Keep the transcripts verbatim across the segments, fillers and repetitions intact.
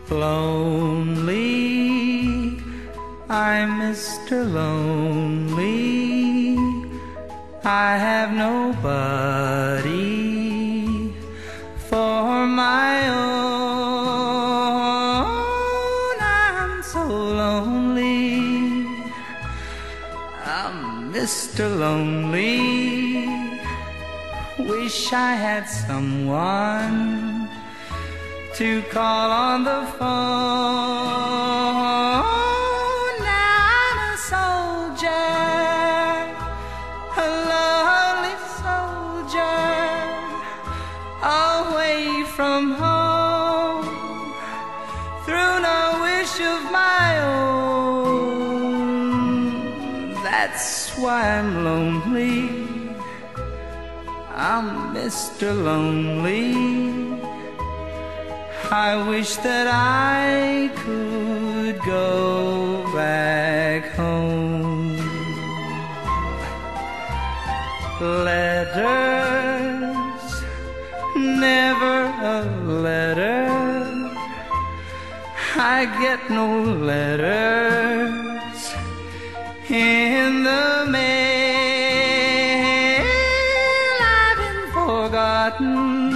Lonely, I'm Mister Lonely. I have nobody for my own. I'm so lonely. I'm Mister Lonely. Wish I had someone to call on the phone. Now I'm a soldier, a lonely soldier, away from home, through no wish of my own. That's why I'm lonely. I'm Mister Lonely. I wish that I could go back home. Letters, never a letter. I get no letters in the mail. I've been forgotten,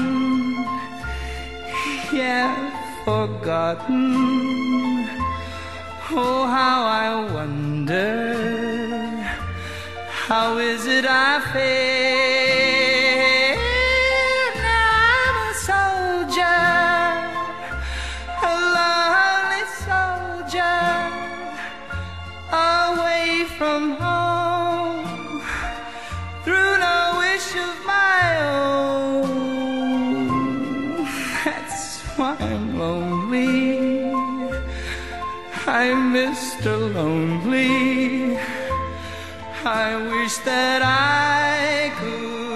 yeah, forgotten. Oh, how I wonder, how is it I fail? Now I'm a soldier, a lonely soldier, away from home, through no wish of my own. That's why I'm lonely. I'm Mister Lonely. I wish that I could